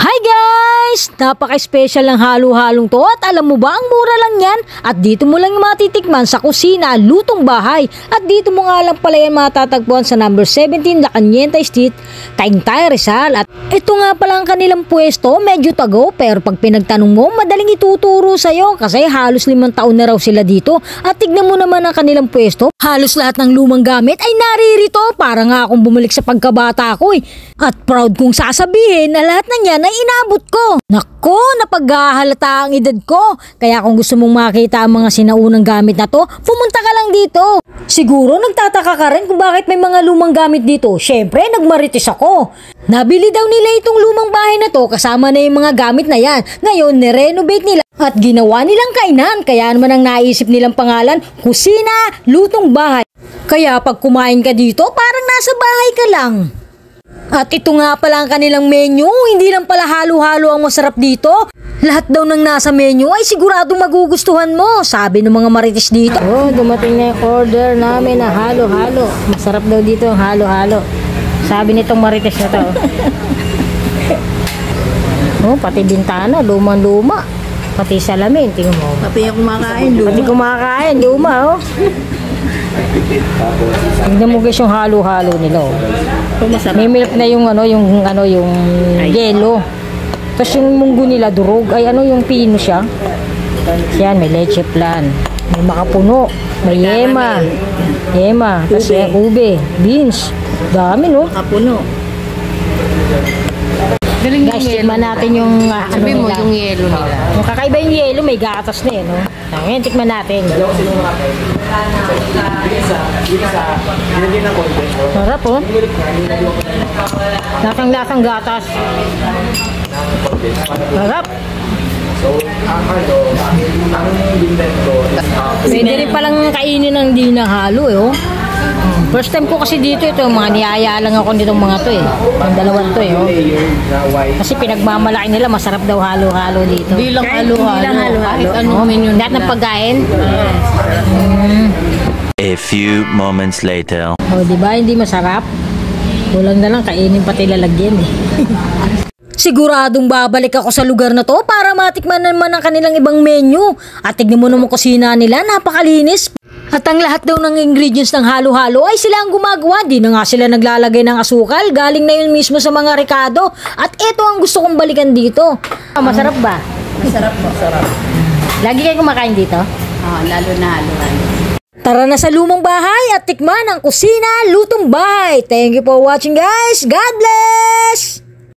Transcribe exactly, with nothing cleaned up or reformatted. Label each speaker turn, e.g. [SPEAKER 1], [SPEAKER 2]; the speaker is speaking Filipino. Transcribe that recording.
[SPEAKER 1] Hi guys! Napaka-special ng halo-halong to at alam mo ba ang mura lang yan? At dito mo lang yung matitikman sa kusina, lutong bahay. At dito mo nga lang pala yan matatagpuan sa number seventeen La Cañienta Street, Taytay, Rizal. At ito nga pala ang kanilang pwesto, medyo tago pero pag pinagtanong mo, madaling ituturo sa'yo kasi halos limang taon na raw sila dito. At tignan mo naman ang kanilang pwesto, halos lahat ng lumang gamit ay naririto. Para nga akong bumalik sa pagkabata ko eh. At proud kong sasabihin na lahat ng yan ay inabot ko. Nako, napaghahalata ang edad ko. Kaya kung gusto mong makita ang mga sinaunang gamit na to, pumunta ka lang dito. Siguro nagtataka ka rin kung bakit may mga lumang gamit dito. Syempre, nagmarites ako. Nabili daw nila itong lumang bahay na to kasama na yung mga gamit na yan. Ngayon, nirenovate nila at ginawa nilang kainan. Kaya naman ang naisip nilang pangalan, kusina, lutong bahay. Kaya pag kumain ka dito, parang nasa bahay ka lang. At ito nga pala ang kanilang menu, hindi lang pala halo-halo ang masarap dito. Lahat daw ng nasa menu ay siguradong magugustuhan mo, sabi ng mga marites dito. Oh, dumating na yung order namin na halo-halo. Masarap daw dito ang halo-halo, sabi nitong marites na to. Oh, pati bintana, lumang-luma. Pati salamin, tingnan mo.
[SPEAKER 2] Pati yung kumakain, luma.
[SPEAKER 1] Pati kumakain, luma, oh. Tingnan mo guys yung halo-halo nila, oh. May milk na yung ano, yung ano, yung yelo. Tapos yung munggo nila durog, ay ano yung pino siya. Yan, may leche plan, may makapuno, may yema, yema, tapos may ube, beans. Dami, no?
[SPEAKER 2] Makapuno.
[SPEAKER 1] Guys, tikman natin yung uh, ano
[SPEAKER 2] sabi mo
[SPEAKER 1] nila.
[SPEAKER 2] Yung yelo nila.
[SPEAKER 1] Yung kakaiba yung yelo, may gatas na eh, no? Ngayon, tikman natin. Sarap, oh. Lasang-lasang gatas. Sarap. Pwede rin palang kainin ng di na halo, eh, oh. First time ko kasi dito, ito mga niyaya lang ako nitong mga to eh. Yung dalawang to eh. Oh. Kasi pinagmamalaki nila, masarap daw halo-halo dito.
[SPEAKER 2] Hindi lang halo-halo. Kahit anong menu nila.
[SPEAKER 1] Lahat ng pagkain?
[SPEAKER 2] Yes.
[SPEAKER 1] Mm.
[SPEAKER 3] A few moments later.
[SPEAKER 1] Oh, di ba? Hindi masarap. Kulang na lang, kainin pati lalagyan eh. Siguradong babalik ako sa lugar na to para matikman naman ang kanilang ibang menu. At tignan mo naman kusina nila, napakalinis. At ang lahat daw ng ingredients ng halo-halo ay sila ang gumagawa. Di na nga sila naglalagay ng asukal. Galing na yun mismo sa mga Ricardo. At ito ang gusto kong balikan dito. Ah, masarap ba?
[SPEAKER 2] Masarap po. Masarap.
[SPEAKER 1] Lagi kayo kumakain dito?
[SPEAKER 2] Ah, lalo na halo-halo.
[SPEAKER 1] Tara na sa lumang bahay at tikman ang kusina, lutong bahay. Thank you for watching guys. God bless!